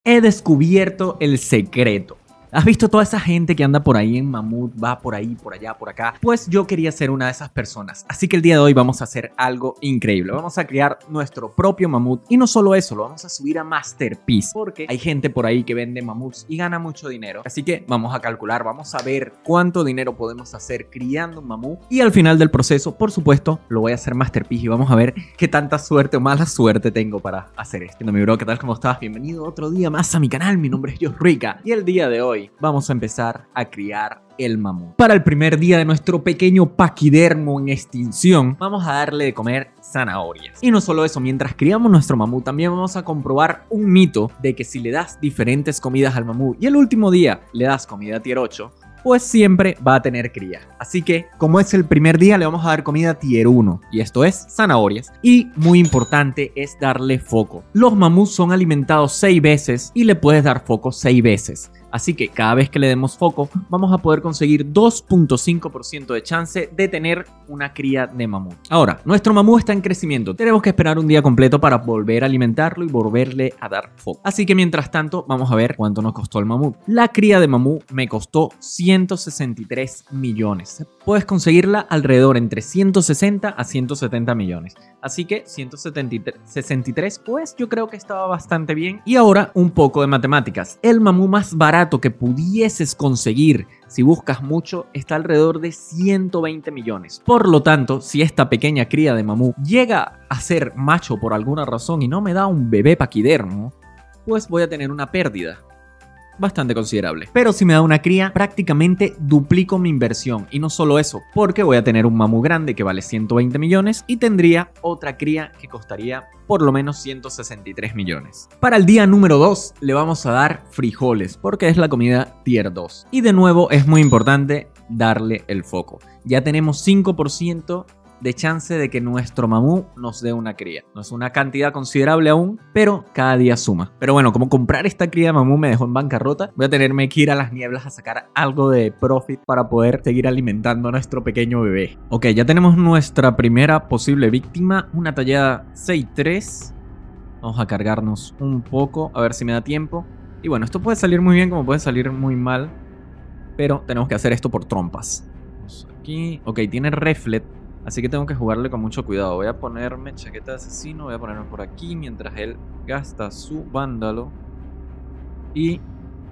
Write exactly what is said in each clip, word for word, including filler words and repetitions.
He descubierto el secreto. ¿Has visto toda esa gente que anda por ahí en mamut, va por ahí, por allá, por acá? Pues yo quería ser una de esas personas. Así que el día de hoy vamos a hacer algo increíble. Vamos a crear nuestro propio mamut. Y no solo eso, lo vamos a subir a Masterpiece. Porque hay gente por ahí que vende mamuts y gana mucho dinero. Así que vamos a calcular, vamos a ver cuánto dinero podemos hacer criando un mamut. Y al final del proceso, por supuesto, lo voy a hacer Masterpiece. Y vamos a ver qué tanta suerte o mala suerte tengo para hacer esto. Mi bro, ¿qué tal? ¿Cómo estás? Bienvenido otro día más a mi canal. Mi nombre es Josh Rica. Y el día de hoy vamos a empezar a criar el mamut. Para el primer día de nuestro pequeño paquidermo en extinción, vamos a darle de comer zanahorias. Y no solo eso, mientras criamos nuestro mamut, también vamos a comprobar un mito de que si le das diferentes comidas al mamut y el último día le das comida tier ocho, pues siempre va a tener cría. Así que, como es el primer día, le vamos a dar comida tier uno. Y esto es zanahorias. Y muy importante es darle foco. Los mamuts son alimentados seis veces y le puedes dar foco seis veces. Así que cada vez que le demos foco, vamos a poder conseguir dos punto cinco por ciento de chance de tener una cría de mamut. Ahora, nuestro mamut está en crecimiento. Tenemos que esperar un día completo para volver a alimentarlo y volverle a dar foco. Así que mientras tanto, vamos a ver cuánto nos costó el mamut. La cría de mamut me costó ciento sesenta y tres millones. Puedes conseguirla alrededor entre ciento sesenta a ciento setenta millones. Así que ciento sesenta y tres, pues yo creo que estaba bastante bien. Y ahora un poco de matemáticas. El mamut más barato que pudieses conseguir si buscas mucho está alrededor de ciento veinte millones. Por lo tanto, si esta pequeña cría de mamut llega a ser macho por alguna razón y no me da un bebé paquidermo, pues voy a tener una pérdida bastante considerable. Pero si me da una cría, prácticamente duplico mi inversión. Y no solo eso, porque voy a tener un mamut grande que vale ciento veinte millones y tendría otra cría que costaría por lo menos ciento sesenta y tres millones. Para el día número dos le vamos a dar frijoles, porque es la comida tier dos. Y de nuevo es muy importante darle el foco. Ya tenemos cinco por ciento de chance de que nuestro mamut nos dé una cría. No es una cantidad considerable aún, pero cada día suma. Pero bueno, como comprar esta cría de mamut me dejó en bancarrota, voy a tenerme que ir a las nieblas a sacar algo de profit para poder seguir alimentando a nuestro pequeño bebé. Ok, ya tenemos nuestra primera posible víctima, una tallada seis tres. Vamos a cargarnos un poco, a ver si me da tiempo. Y bueno, esto puede salir muy bien como puede salir muy mal, pero tenemos que hacer esto por trompas. Vamos aquí. Ok, tiene reflet. Así que tengo que jugarle con mucho cuidado. Voy a ponerme chaqueta de asesino. Voy a ponerme por aquí mientras él gasta su vándalo. Y...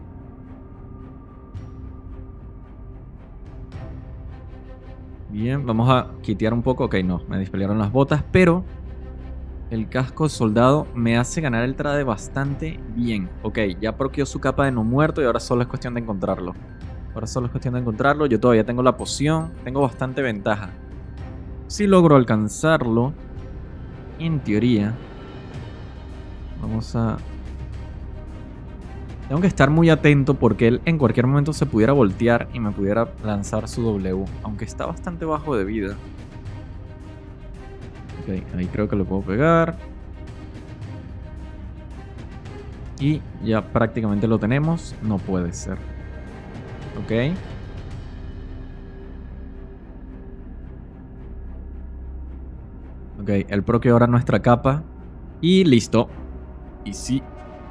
bien, vamos a quitear un poco. Ok, no, me dispelearon las botas, pero el casco de soldado me hace ganar el trade bastante bien. Ok, ya proqueó su capa de no muerto y ahora solo es cuestión de encontrarlo. Ahora solo es cuestión de encontrarlo. Yo todavía tengo la poción. Tengo bastante ventaja. Si logro alcanzarlo, en teoría, vamos a... tengo que estar muy atento porque él en cualquier momento se pudiera voltear y me pudiera lanzar su W, aunque está bastante bajo de vida. Ok, ahí creo que lo puedo pegar. Y ya prácticamente lo tenemos. No puede ser. Ok. Ok, el proque ahora nuestra capa. Y listo. Y sí.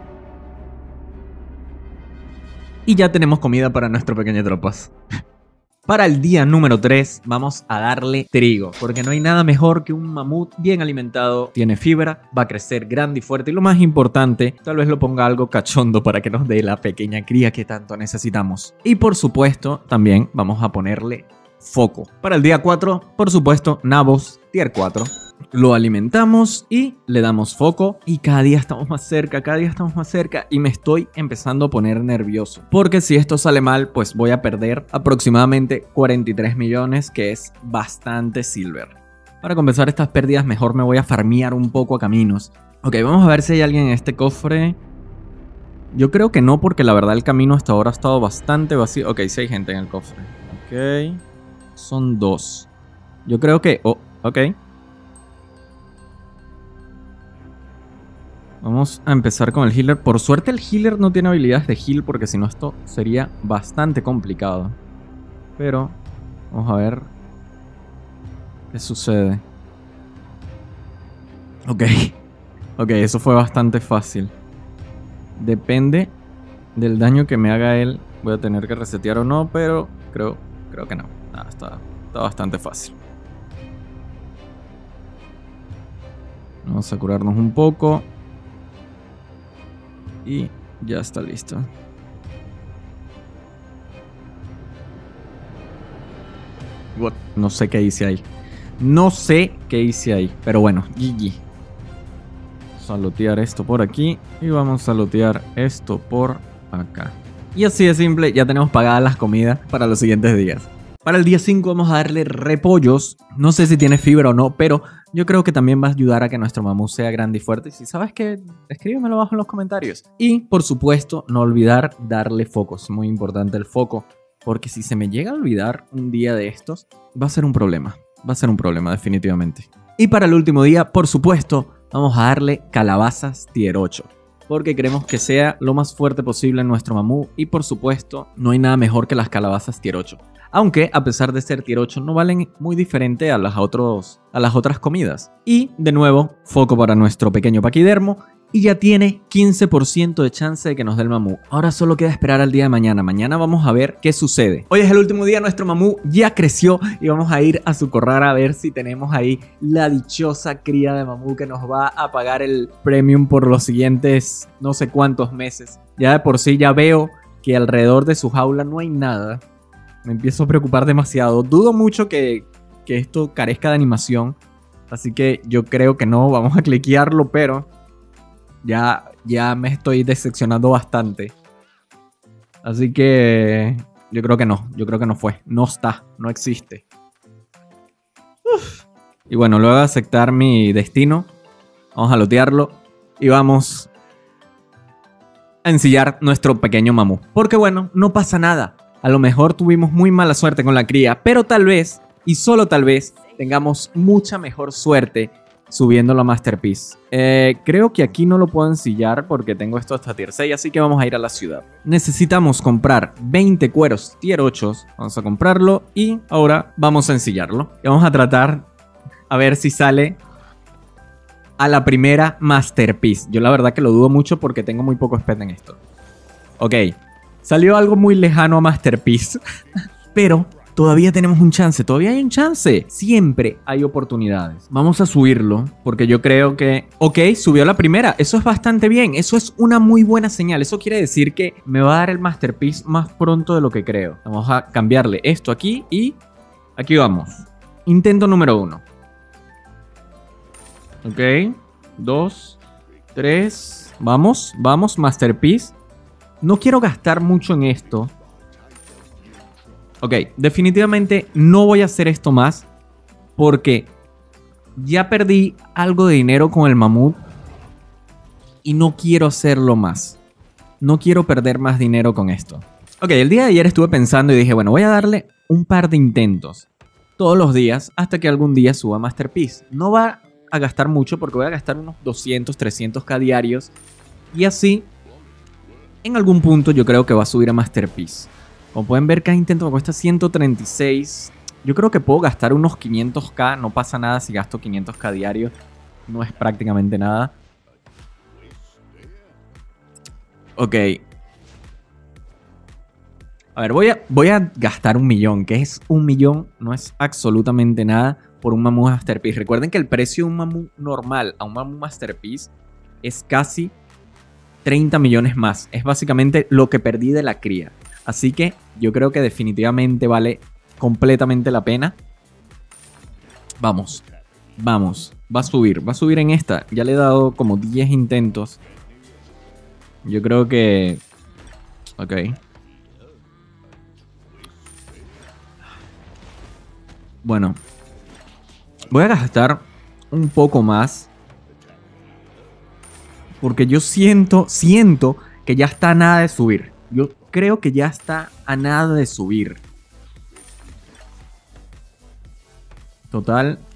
Y ya tenemos comida para nuestro pequeño tropas. Para el día número tres vamos a darle trigo. Porque no hay nada mejor que un mamut bien alimentado. Tiene fibra, va a crecer grande y fuerte. Y lo más importante, tal vez lo ponga algo cachondo para que nos dé la pequeña cría que tanto necesitamos. Y por supuesto, también vamos a ponerle foco. Para el día cuatro, por supuesto, nabos tier cuatro. Lo alimentamos y le damos foco y cada día estamos más cerca, cada día estamos más cerca y me estoy empezando a poner nervioso. Porque si esto sale mal, pues voy a perder aproximadamente cuarenta y tres millones, que es bastante silver. Para compensar estas pérdidas, mejor me voy a farmear un poco a caminos. Ok, vamos a ver si hay alguien en este cofre. Yo creo que no, porque la verdad el camino hasta ahora ha estado bastante vacío. Ok, sí hay gente en el cofre. Ok, son dos. Yo creo que... oh, ok. Vamos a empezar con el healer. Por suerte el healer no tiene habilidades de heal, porque si no esto sería bastante complicado. Pero vamos a ver qué sucede. Ok. Ok, eso fue bastante fácil. Depende del daño que me haga él. Voy a tener que resetear o no, pero creo, creo que no. Ah, está, está bastante fácil. Vamos a curarnos un poco. Y ya está listo. What? No sé qué hice ahí. No sé qué hice ahí. Pero bueno, G G. Vamos a lootear esto por aquí. Y vamos a lootear esto por acá. Y así de simple, ya tenemos pagadas las comidas para los siguientes días. Para el día cinco vamos a darle repollos. No sé si tiene fibra o no, pero yo creo que también va a ayudar a que nuestro mamú sea grande y fuerte. Y si sabes qué, escríbemelo abajo en los comentarios. Y por supuesto, no olvidar darle foco. Es muy importante el foco. Porque si se me llega a olvidar un día de estos, va a ser un problema. Va a ser un problema, definitivamente. Y para el último día, por supuesto, vamos a darle calabazas tier ocho. Porque queremos que sea lo más fuerte posible en nuestro mamú. Y por supuesto, no hay nada mejor que las calabazas tier ocho. Aunque, a pesar de ser tier ocho, no valen muy diferente a las, otros, a las otras comidas. Y, de nuevo, foco para nuestro pequeño paquidermo. Y ya tiene quince por ciento de chance de que nos dé el mamú. Ahora solo queda esperar al día de mañana. Mañana vamos a ver qué sucede. Hoy es el último día, nuestro mamú ya creció. Y vamos a ir a su corral a ver si tenemos ahí la dichosa cría de mamú que nos va a pagar el premium por los siguientes no sé cuántos meses. Ya de por sí ya veo que alrededor de su jaula no hay nada. Me empiezo a preocupar demasiado. Dudo mucho que, que esto carezca de animación. Así que yo creo que no. Vamos a cliquearlo, pero ya, ya me estoy decepcionando bastante. Así que yo creo que no. Yo creo que no fue. No está. No existe. Uf. Y bueno, luego de aceptar mi destino, vamos a lootearlo. Y vamos a ensillar nuestro pequeño mamú. Porque bueno, no pasa nada. A lo mejor tuvimos muy mala suerte con la cría, pero tal vez, y solo tal vez, tengamos mucha mejor suerte subiéndolo a Masterpiece. Eh, creo que aquí no lo puedo ensillar porque tengo esto hasta tier seis, así que vamos a ir a la ciudad. Necesitamos comprar veinte cueros tier ocho, vamos a comprarlo y ahora vamos a ensillarlo. Y vamos a tratar a ver si sale a la primera Masterpiece. Yo la verdad que lo dudo mucho porque tengo muy poco spend en esto. Ok. Salió algo muy lejano a Masterpiece, pero todavía tenemos un chance, todavía hay un chance. Siempre hay oportunidades. Vamos a subirlo porque yo creo que... Ok, subió la primera, eso es bastante bien, eso es una muy buena señal. Eso quiere decir que me va a dar el Masterpiece más pronto de lo que creo. Vamos a cambiarle esto aquí y aquí vamos. Intento número uno. Ok, dos, tres, vamos, vamos, Masterpiece. No quiero gastar mucho en esto. Ok, definitivamente no voy a hacer esto más. Porque ya perdí algo de dinero con el mamut. Y no quiero hacerlo más. No quiero perder más dinero con esto. Ok, el día de ayer estuve pensando y dije, bueno, voy a darle un par de intentos. Todos los días hasta que algún día suba Masterpiece. No va a gastar mucho porque voy a gastar unos doscientos, trescientos k diarios. Y así... en algún punto yo creo que va a subir a Masterpiece. Como pueden ver, cada intento me cuesta ciento treinta y seis. Yo creo que puedo gastar unos quinientos k. No pasa nada si gasto quinientos k diarios. No es prácticamente nada. Ok. A ver, voy a, voy a gastar un millón. ¿Qué es un millón? No es absolutamente nada por un mamú Masterpiece. Recuerden que el precio de un mamú normal a un mamú Masterpiece es casi treinta millones más. Es básicamente lo que perdí de la cría. Así que yo creo que definitivamente vale completamente la pena. Vamos. Vamos. Va a subir. Va a subir en esta. Ya le he dado como diez intentos. Yo creo que... Ok. Bueno. Voy a gastar un poco más. Porque yo siento, siento que ya está a nada de subir. Yo creo que ya está a nada de subir. Total.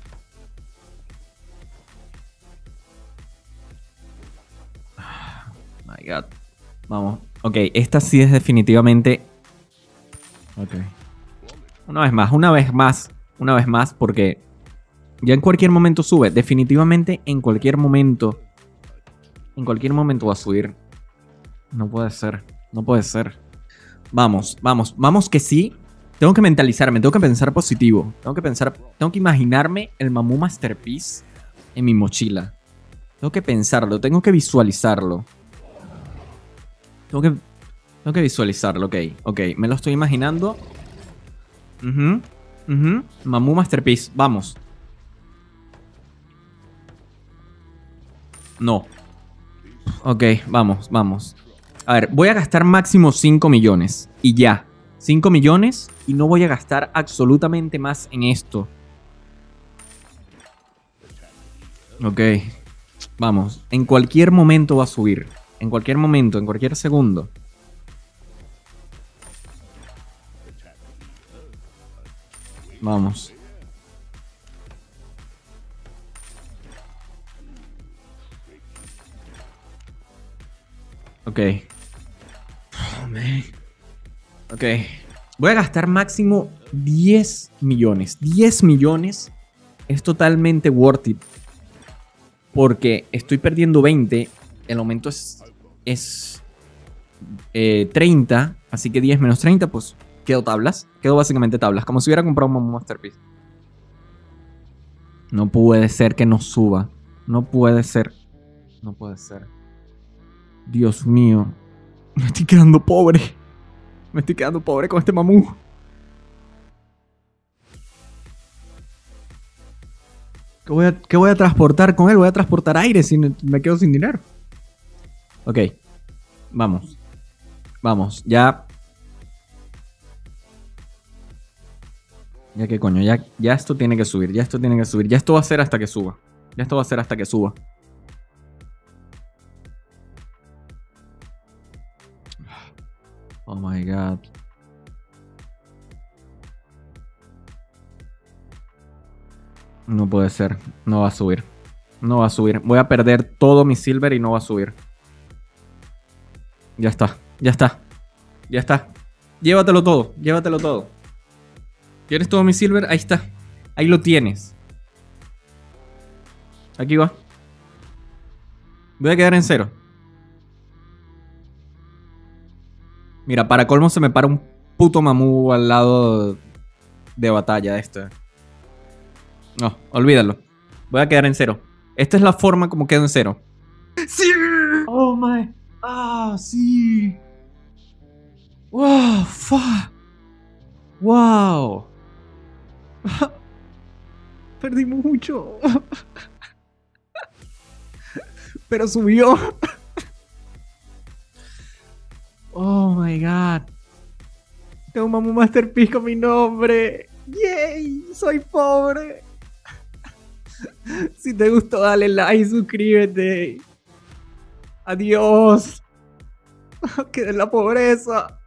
My God. Vamos. Ok, esta sí es definitivamente... Ok. Una vez más, una vez más. Una vez más porque ya en cualquier momento sube. Definitivamente en cualquier momento... En cualquier momento va a subir. No puede ser. No puede ser. Vamos, vamos, vamos que sí. Tengo que mentalizarme, tengo que pensar positivo. Tengo que pensar, tengo que imaginarme el Mamú Masterpiece en mi mochila. Tengo que pensarlo, tengo que visualizarlo. Tengo que, tengo que visualizarlo, ok, ok. Me lo estoy imaginando. Uh-huh, uh-huh. Mamú Masterpiece, vamos. No. Ok, vamos, vamos. A ver, voy a gastar máximo cinco millones. Y ya. cinco millones y no voy a gastar absolutamente más en esto. Ok. Vamos. En cualquier momento va a subir. En cualquier momento, en cualquier segundo. Vamos. Ok. Oh, man. Ok. Voy a gastar máximo diez millones. diez millones es totalmente worth it. Porque estoy perdiendo veinte. El aumento es, es eh, treinta. Así que diez menos treinta, pues quedo tablas. Quedo básicamente tablas. Como si hubiera comprado un Mamú Masterpiece. No puede ser que no suba. No puede ser. No puede ser. Dios mío. Me estoy quedando pobre. Me estoy quedando pobre con este mamú. ¿Qué voy, a, ¿Qué voy a transportar con él? Voy a transportar aire si me quedo sin dinero. Ok. Vamos. Vamos. Ya. Ya qué coño. Ya, ya esto tiene que subir. Ya esto tiene que subir. Ya esto va a ser hasta que suba. Ya esto va a ser hasta que suba. Oh my god. No puede ser. No va a subir. No va a subir. Voy a perder todo mi silver y no va a subir. Ya está. Ya está. Ya está. Llévatelo todo. Llévatelo todo. ¿Quieres todo mi silver? Ahí está. Ahí lo tienes. Aquí va. Voy a quedar en cero. Mira, para colmo se me para un puto mamú al lado de batalla de este. No, olvídalo. Voy a quedar en cero. Esta es la forma como quedo en cero. ¡Sí! ¡Oh, my! ¡Ah, sí! ¡Wow! ¡Fuck! ¡Wow! Perdí mucho. Pero subió. Oh my god. Tengo un Mamú Masterpiece con mi nombre. ¡Yay! Soy pobre. Si te gustó, dale like, suscríbete. Adiós. Que de la pobreza.